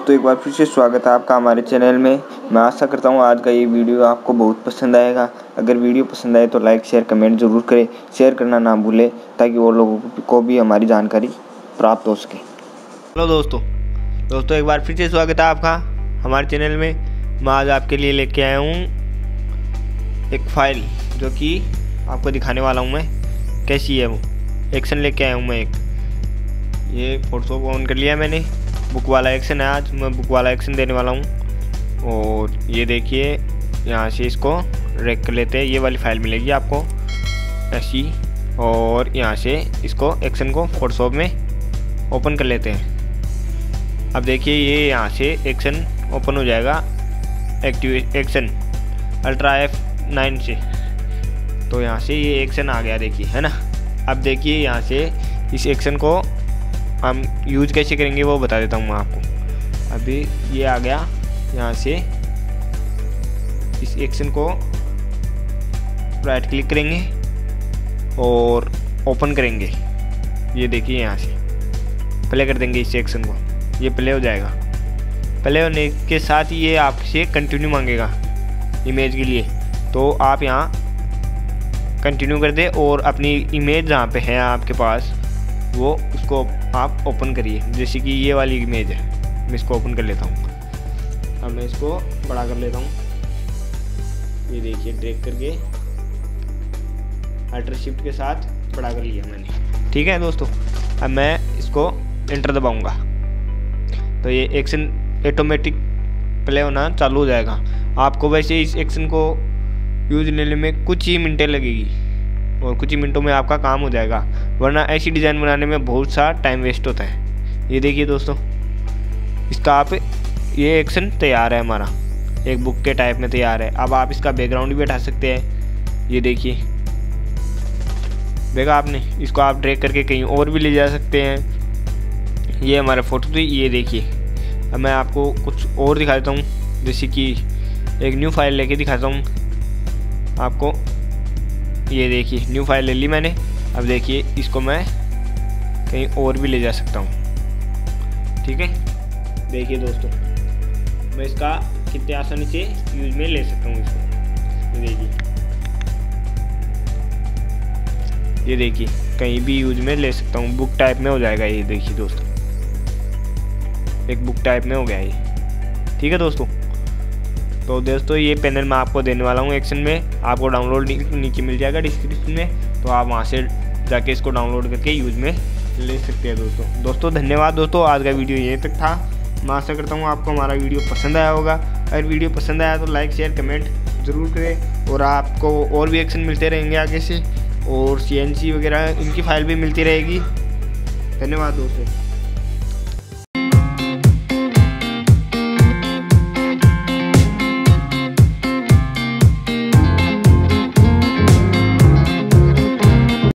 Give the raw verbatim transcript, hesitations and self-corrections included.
दोस्तों एक बार फिर से स्वागत है आपका हमारे चैनल में। मैं आशा करता हूँ आज का ये वीडियो आपको बहुत पसंद आएगा। अगर वीडियो पसंद आए तो लाइक शेयर कमेंट ज़रूर करें, शेयर करना ना भूलें ताकि और लोगों को भी हमारी जानकारी प्राप्त हो सके। हेलो दोस्तों दोस्तों एक बार फिर से स्वागत है आपका हमारे चैनल में। मैं आज आपके लिए लेके आया हूँ एक फाइल जो कि आपको दिखाने वाला हूँ मैं कैसी है। वो एक्शन लेके आया हूँ मैं एक। ये फोटोशॉप ऑन कर लिया मैंने। बुक वाला एक्शन है, आज मैं बुक वाला एक्शन देने वाला हूँ। और ये देखिए यहाँ से इसको रेक कर लेते हैं। ये वाली फाइल मिलेगी आपको ऐसी, और यहाँ से इसको एक्शन को फोटोशॉप में ओपन कर लेते हैं। अब देखिए ये यहाँ से एक्शन ओपन हो जाएगा active action ultra F nine से। तो यहाँ से ये एक्शन आ गया देखिए, है ना। अब देखिए यहाँ से इस एक्शन को हम यूज कैसे करेंगे वो बता देता हूँ मैं आपको। अभी ये आ गया, यहाँ से इस एक्शन को राइट क्लिक करेंगे और ओपन करेंगे। ये देखिए यहाँ से प्ले कर देंगे इस एक्शन को, ये प्ले हो जाएगा। प्ले होने के साथ ही ये आपसे कंटिन्यू मांगेगा इमेज के लिए। तो आप यहाँ कंटिन्यू कर दे और अपनी इमेज जहाँ पे है आपके पास वो उसको आप ओपन करिए। जैसे कि ये वाली इमेज है, मैं इसको ओपन कर लेता हूँ। अब मैं इसको बड़ा कर लेता हूँ। ये देखिए ड्रैग करके अल्टर शिफ्ट के साथ बड़ा कर लिया मैंने। ठीक है दोस्तों, अब मैं इसको एंटर दबाऊंगा तो ये एक्शन ऑटोमेटिक प्ले होना चालू हो जाएगा। आपको वैसे इस एक्शन को यूज लेने में कुछ ही मिनटें लगेगी और कुछ ही मिनटों में आपका काम हो जाएगा, वरना ऐसी डिज़ाइन बनाने में बहुत सा टाइम वेस्ट होता है। ये देखिए दोस्तों, इसका आप ये एक्शन तैयार है हमारा, एक बुक के टाइप में तैयार है। अब आप इसका बैकग्राउंड भी हटा सकते हैं। ये देखिए देखा आपने, इसको आप ड्रैग करके कहीं और भी ले जा सकते हैं। ये हमारा फ़ोटो थी, ये देखिए। अब मैं आपको कुछ और दिखाता हूँ, जैसे कि एक न्यू फाइल लेके दिखाता हूँ आपको। ये देखिए न्यू फाइल ले ली मैंने। अब देखिए इसको मैं कहीं और भी ले जा सकता हूँ। ठीक है, देखिए दोस्तों मैं इसका कितने आसानी से यूज में ले सकता हूँ इसको। ये देखिए ये देखिए कहीं भी यूज में ले सकता हूँ। बुक टाइप में हो जाएगा ये, देखिए दोस्तों एक बुक टाइप में हो गया ये। ठीक है दोस्तों, तो दोस्तों ये पैनल मैं आपको देने वाला हूँ एक्शन में। आपको डाउनलोड नीचे मिल जाएगा डिस्क्रिप्शन में, तो आप वहाँ से जाके इसको डाउनलोड करके यूज में ले सकते हैं दोस्तों। दोस्तों धन्यवाद दोस्तों, आज का वीडियो यहीं तक था। मैं आशा करता हूँ आपको हमारा वीडियो पसंद आया होगा। अगर वीडियो पसंद आया तो लाइक शेयर कमेंट ज़रूर करें, और आपको और भी एक्शन मिलते रहेंगे आगे से, और सी एन सी वगैरह इनकी फाइल भी मिलती रहेगी। धन्यवाद दोस्तों।